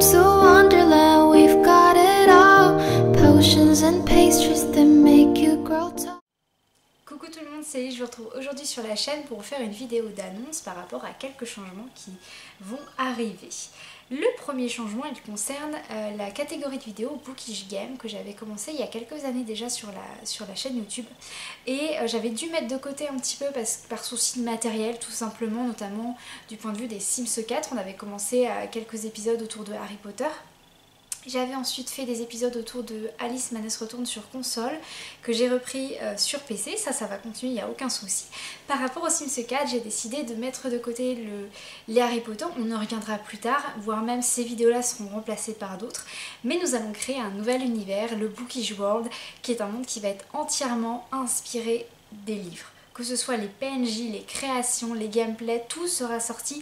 to Wonderland, we've got it all. Potions and pastries that make you grow tall. Coucou tout le monde, c'est Elise, je vous retrouve aujourd'hui sur la chaîne pour vous faire une vidéo d'annonce par rapport à quelques changements qui vont arriver. Le premier changement, il concerne la catégorie de vidéos Bookish Game que j'avais commencé il y a quelques années déjà sur la chaîne YouTube. Et j'avais dû mettre de côté un petit peu par souci de matériel tout simplement, notamment du point de vue des Sims 4. On avait commencé quelques épisodes autour de Harry Potter. J'avais ensuite fait des épisodes autour de Alice Manesse retourne sur console que j'ai repris sur PC, ça va continuer, il n'y a aucun souci. Par rapport aux Sims 4, j'ai décidé de mettre de côté les Harry Potter, on en reviendra plus tard, voire même ces vidéos-là seront remplacées par d'autres. Mais nous allons créer un nouvel univers, le Bookish World, qui est un monde qui va être entièrement inspiré des livres. Que ce soit les PNJ, les créations, les gameplays, tout sera sorti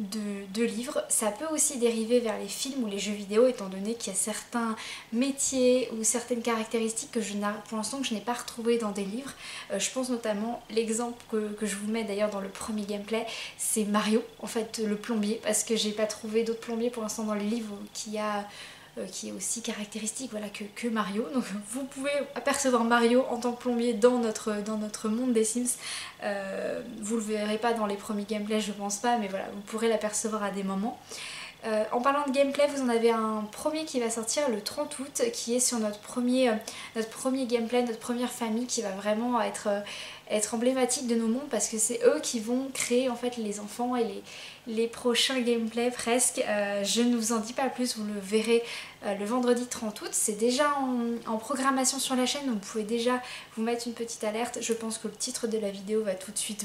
de livres. Ça peut aussi dériver vers les films ou les jeux vidéo étant donné qu'il y a certains métiers ou certaines caractéristiques que pour l'instant je n'ai pas retrouvées dans des livres. Je pense notamment, l'exemple que je vous mets d'ailleurs dans le premier gameplay, c'est Mario, en fait le plombier, parce que j'ai pas trouvé d'autres plombiers pour l'instant dans les livres qui est aussi caractéristique voilà, que Mario. Donc vous pouvez apercevoir Mario en tant que plombier dans notre monde des Sims. Vous le verrez pas dans les premiers gameplays, je pense pas, mais voilà, vous pourrez l'apercevoir à des moments. En parlant de gameplay, vous en avez un premier qui va sortir le 30 août, qui est sur notre premier gameplay, notre première famille, qui va vraiment être emblématique de nos mondes parce que c'est eux qui vont créer en fait les enfants et les prochains gameplays presque. Je ne vous en dis pas plus, vous le verrez le vendredi 30 août. C'est déjà en programmation sur la chaîne, donc vous pouvez déjà vous mettre une petite alerte. Je pense que le titre de la vidéo va tout de suite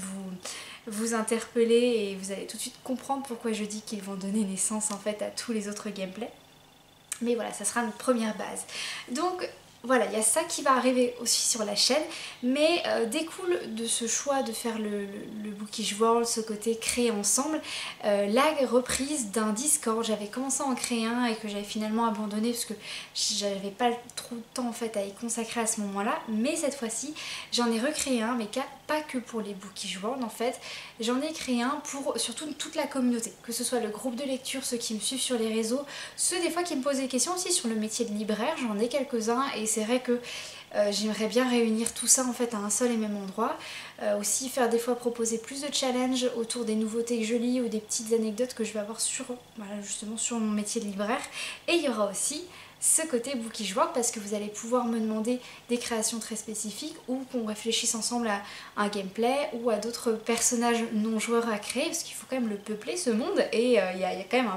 vous interpeller et vous allez tout de suite comprendre pourquoi je dis qu'ils vont donner naissance en fait à tous les autres gameplays. Mais voilà, ça sera notre première base. Donc voilà, il y a ça qui va arriver aussi sur la chaîne, mais découle de ce choix de faire le Bookish World, ce côté créer ensemble, la reprise d'un Discord. J'avais commencé à en créer un et que j'avais finalement abandonné parce que j'avais pas trop de temps en fait à y consacrer à ce moment-là, mais cette fois-ci j'en ai recréé un, mais pas que pour les Bookish World en fait, j'en ai créé un pour surtout toute la communauté, que ce soit le groupe de lecture, ceux qui me suivent sur les réseaux, ceux des fois qui me posent des questions aussi sur le métier de libraire, j'en ai quelques-uns et c'est vrai que j'aimerais bien réunir tout ça en fait à un seul et même endroit. Aussi faire des fois proposer plus de challenges autour des nouveautés que je lis ou des petites anecdotes que je vais avoir justement sur mon métier de libraire. Et il y aura aussi ce côté Bookish World parce que vous allez pouvoir me demander des créations très spécifiques ou qu'on réfléchisse ensemble à un gameplay ou à d'autres personnages non joueurs à créer parce qu'il faut quand même le peupler ce monde et il y a quand même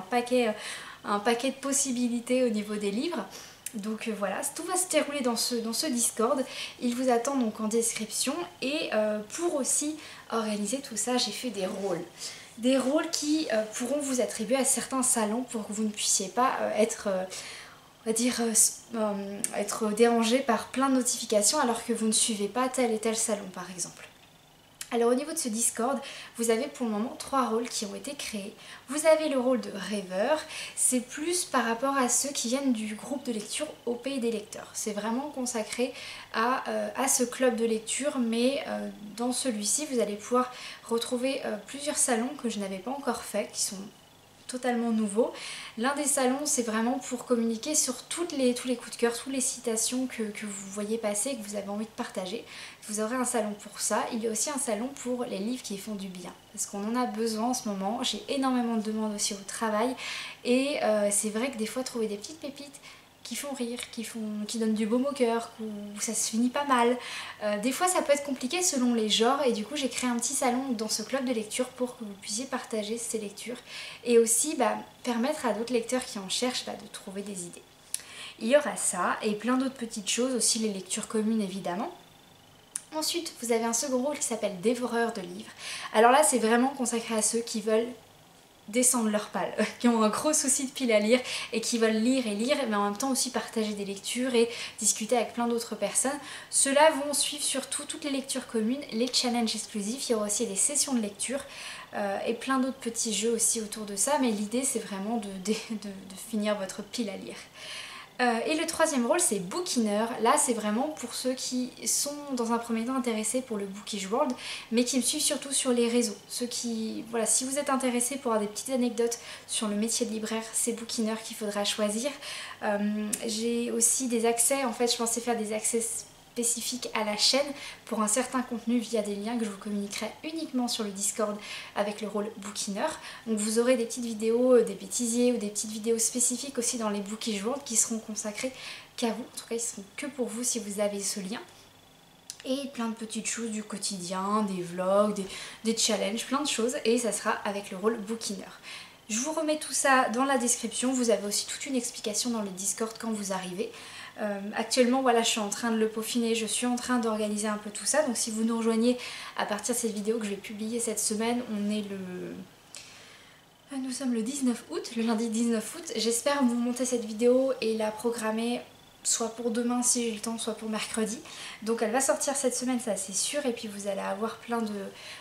un paquet de possibilités au niveau des livres. Donc voilà, tout va se dérouler dans ce Discord, il vous attend donc en description et pour aussi organiser tout ça, j'ai fait des rôles. Des rôles qui pourront vous attribuer à certains salons pour que vous ne puissiez pas être dérangé par plein de notifications alors que vous ne suivez pas tel et tel salon par exemple. Alors au niveau de ce Discord, vous avez pour le moment 3 rôles qui ont été créés. Vous avez le rôle de rêveur, c'est plus par rapport à ceux qui viennent du groupe de lecture au pays des lecteurs. C'est vraiment consacré à ce club de lecture, mais dans celui-ci vous allez pouvoir retrouver plusieurs salons que je n'avais pas encore fait, qui sont totalement nouveau. L'un des salons c'est vraiment pour communiquer sur tous les coups de cœur, toutes les citations que vous voyez passer et que vous avez envie de partager. Vous aurez un salon pour ça. Il y a aussi un salon pour les livres qui font du bien parce qu'on en a besoin en ce moment. J'ai énormément de demandes aussi au travail et c'est vrai que des fois trouver des petites pépites qui font rire, qui donnent du baume au cœur, où ça se finit pas mal. Des fois ça peut être compliqué selon les genres et du coup j'ai créé un petit salon dans ce club de lecture pour que vous puissiez partager ces lectures et aussi permettre à d'autres lecteurs qui en cherchent de trouver des idées. Il y aura ça et plein d'autres petites choses, aussi les lectures communes évidemment. Ensuite vous avez un second rôle qui s'appelle dévoreur de livres. Alors là c'est vraiment consacré à ceux qui veulent descendre leur palle, qui ont un gros souci de pile à lire et qui veulent lire et lire mais en même temps aussi partager des lectures et discuter avec plein d'autres personnes. Ceux-là vont suivre surtout toutes les lectures communes, les challenges exclusifs, il y aura aussi des sessions de lecture et plein d'autres petits jeux aussi autour de ça, mais l'idée c'est vraiment de finir votre pile à lire. Et le troisième rôle c'est Bookineur. Là c'est vraiment pour ceux qui sont dans un premier temps intéressés pour le Bookish World mais qui me suivent surtout sur les réseaux. Ceux qui, voilà, si vous êtes intéressés pour avoir des petites anecdotes sur le métier de libraire, c'est Bookineur qu'il faudra choisir. J'ai aussi des accès, en fait je pensais faire des accès spécifique à la chaîne pour un certain contenu via des liens que je vous communiquerai uniquement sur le Discord avec le rôle Bookineur. Donc vous aurez des petites vidéos, des bêtisiers ou des petites vidéos spécifiques aussi dans les Bookish World qui seront consacrées qu'à vous. En tout cas ils seront que pour vous si vous avez ce lien. Et plein de petites choses du quotidien, des vlogs, des challenges, plein de choses, et ça sera avec le rôle Bookineur. Je vous remets tout ça dans la description, vous avez aussi toute une explication dans le Discord quand vous arrivez. Actuellement voilà, je suis en train de le peaufiner, je suis en train d'organiser un peu tout ça, donc si vous nous rejoignez à partir de cette vidéo que je vais publier cette semaine, nous sommes le 19 août, le lundi 19 août, j'espère vous monter cette vidéo et la programmer soit pour demain si j'ai le temps, soit pour mercredi. Donc elle va sortir cette semaine, ça c'est sûr, et puis vous allez avoir plein de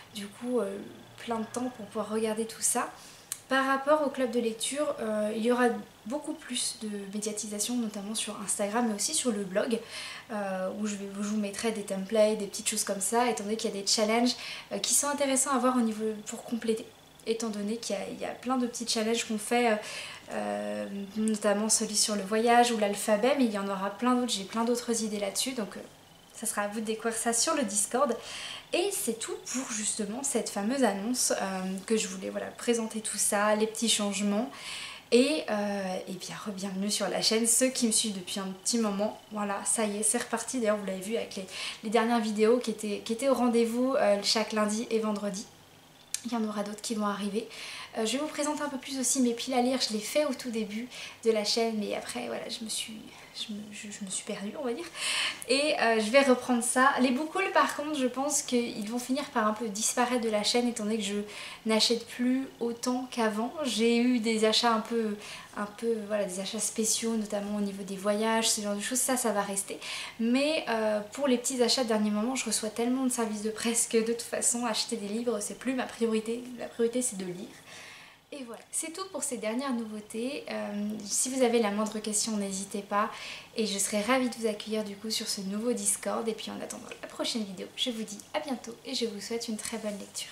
temps pour pouvoir regarder tout ça. Par rapport au club de lecture, il y aura beaucoup plus de médiatisation, notamment sur Instagram, mais aussi sur le blog, où je vous mettrai des templates, des petites choses comme ça, étant donné qu'il y a des challenges qui sont intéressants à voir au niveau pour compléter, étant donné qu'il y a plein de petits challenges qu'on fait, notamment celui sur le voyage ou l'alphabet, mais il y en aura plein d'autres, j'ai plein d'autres idées là-dessus, donc ça sera à vous de découvrir ça sur le Discord. Et c'est tout pour justement cette fameuse annonce que je voulais présenter tout ça, les petits changements. Et bien re-bienvenue sur la chaîne, ceux qui me suivent depuis un petit moment, voilà, ça y est, c'est reparti. D'ailleurs vous l'avez vu avec les dernières vidéos qui étaient au rendez-vous chaque lundi et vendredi. Il y en aura d'autres qui vont arriver. Je vais vous présenter un peu plus aussi mes piles à lire, je l'ai fait au tout début de la chaîne, mais après voilà, je me suis perdue on va dire. Et je vais reprendre ça. Les book hauls par contre, je pense qu'ils vont finir par un peu disparaître de la chaîne étant donné que je n'achète plus autant qu'avant. J'ai eu des achats un peu voilà, des achats spéciaux, notamment au niveau des voyages, ce genre de choses, ça va rester. Mais pour les petits achats de dernier moment, je reçois tellement de services de presse que de toute façon, acheter des livres, c'est plus ma priorité. La priorité, c'est de lire. Et voilà, c'est tout pour ces dernières nouveautés. Si vous avez la moindre question, n'hésitez pas. Et je serai ravie de vous accueillir du coup sur ce nouveau Discord. Et puis en attendant la prochaine vidéo, je vous dis à bientôt et je vous souhaite une très bonne lecture.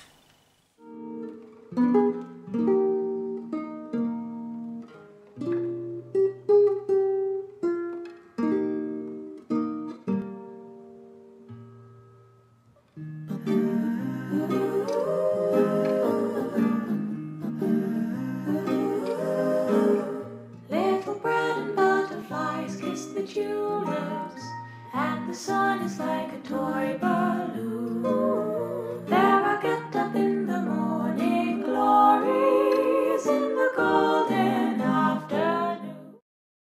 The sun is like a toy boat.